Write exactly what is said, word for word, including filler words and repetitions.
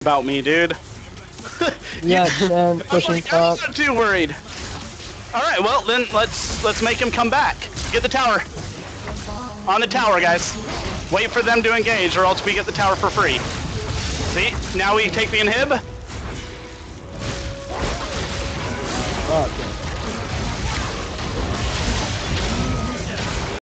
about me, dude. Yeah, and pushing like, top. I'm not too worried. All right, well then let's let's make him come back. Get the tower. On the tower, guys. Wait for them to engage, or else we get the tower for free. See? Now we take the inhib. Oh, okay.